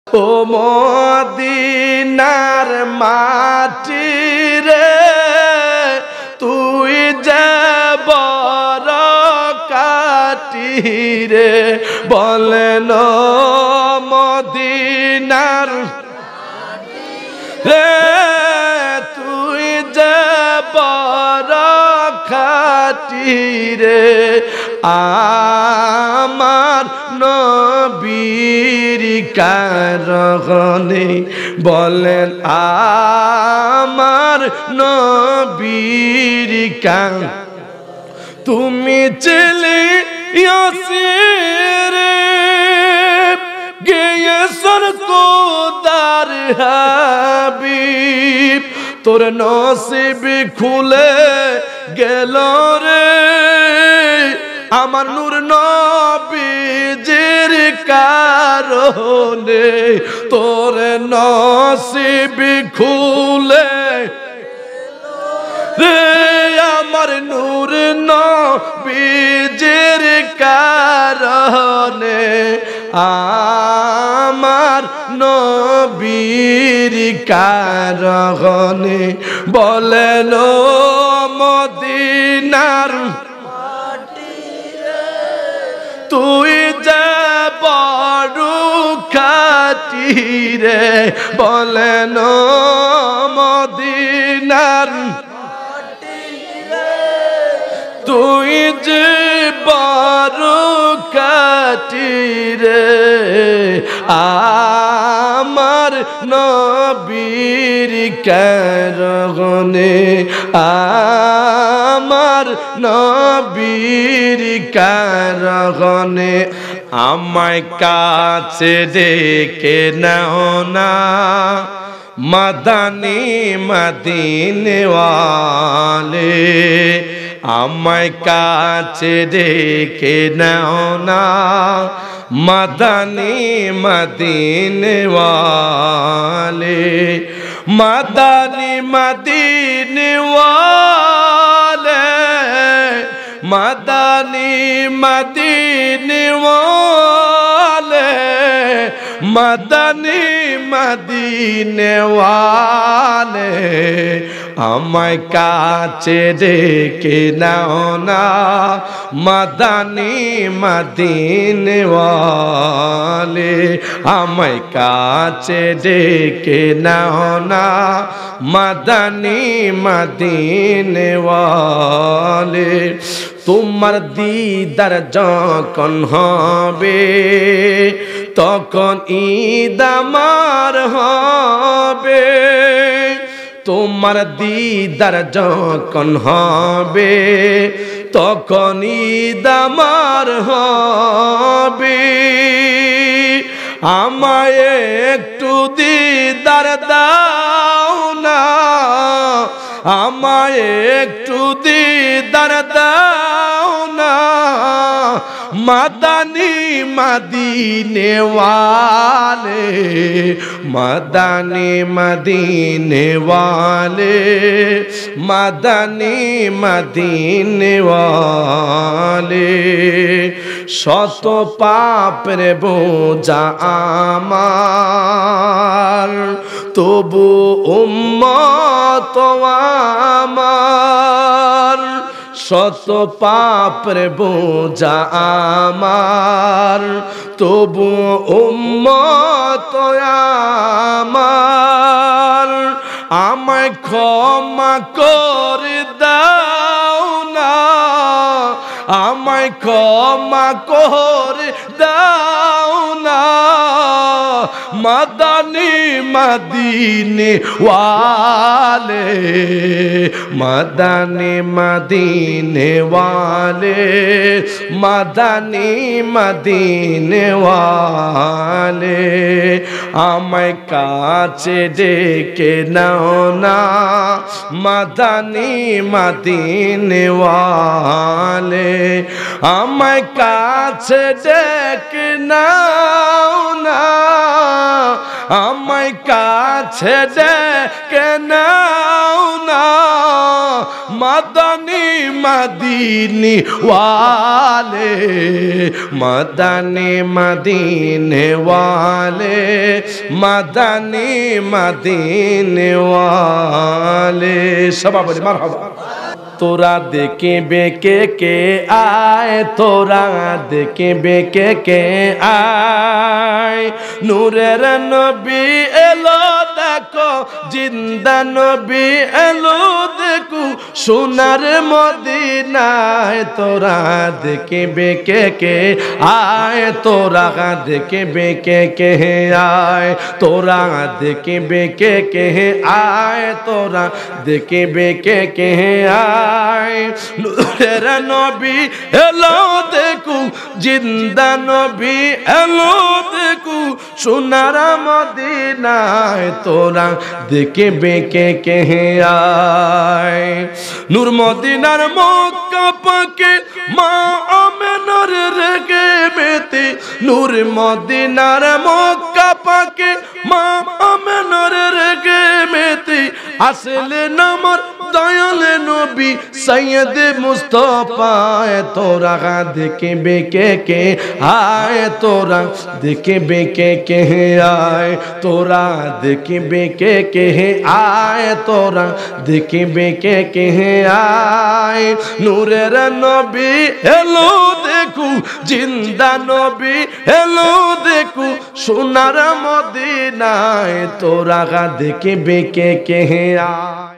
ও মদিনার মাটি রে তুই যে বরকাটি রে বলেন মদিনার রে তুই যে বরকাটি রে আমার নবীর কারণে বলেন আমার নবীর কারণে তুমি ছিলে ইয়াসির গেয়েছর কোদার হাবিব তোর নসিব খুলে গেল রে আমার নূর নবীজির কারণে তোর নসিব খুলে রে আমার নূর নবীজির কারণে আমার নবীর কারণে বলেন মদিনার তুই যে বড় খাটি রে বলেন মদিনার তুই যে বড় খাটি রে আমার নবীর কারণে আমার নবীর কারণে আমায় কাছে ডেকে নাও না মাদানী মদিনে ওয়ালে আমায় কাছে ডেকে নাও না মাদানী মদিনে ওয়ালে মাদানী মদিনে ওয়ালে মাদানী মদিনে ওয়ালে মাদানী মদিনে ওয়ালে আমায় কাছে ডেকে নাও না মাদানী মদিনে ওয়ালে আমায় কাছে ডেকে নাও না মাদানী মদিনে ওয়ালে তোমার দিদার যখন হবে তখন ঈদ আমার হবে তোমার দিদার যখন হবে তখন ঈদ আমার হবে আমায় একটু দিদার দাও না আমায় একটু দিদার দাও না মাদানী মদিনে ওয়ালে মাদানী মদিনে ওয়ালে মাদানী মদিনে ওয়ালে শত পাপের বোঝা আমার তবু উম্মত আমার শত পাপের বোঝা আমার তবু উম্মত আমার আমায় ক্ষমা করে দাও না আমায় ক্ষমা করে দাও না মাদানী মদিনে ওয়ালে মাদানী মদিনে ওয়ালে মাদানী মদিনে ওয়ালে আমায় কাছে ডেকে নাও না মাদানী মদিনে ওয়ালে আমায় কাছে ডেকে নাও না আমায় কাছে ডেকে নাও না মাদানী মদিনে ওয়ালে মাদানী মদিনে ওয়ালে মাদানী মদিনে ওয়ালে সবাই বলে মারহাবা তোরা দেখে বেকে কে আয় তোরা দেখে বেকে কে আয় নূরের নবী এলো দেখো জিন্দা নবী এলো দেখো সোনার মদিনায় তোরা দেখে বেকে কে আয় তোরা দেখে বেকে কে আয় তোরা দেখে বেকে কে আয় তোরা দেখে বেকে কে আয় নূরের নবী এলো দেখো জিন্দা নবী এলো দেখো সোনার মদিনায় তোরা দেখে বেকে কে আয় নূর মদিনার মক্কা পাকে মা আমেনার রেগে মেতে নূর মদিনার মক্কা পাকে মা আমেনার রেগে মেতে আসলে নামর দয়াল নবী সৈয়দ মুস্তাফা তোরা দেখে বেকে কে আয় তোরা দেখে বেকে কে আয় তোরা দেখে বেকে কে আয় তোরা দেখে বেকে কে আয় নূরের নবী এলো দেখো জিন্দা নবী এলো দেখো সোনার মদিনায় তোরা দেখে বেকে কে আয়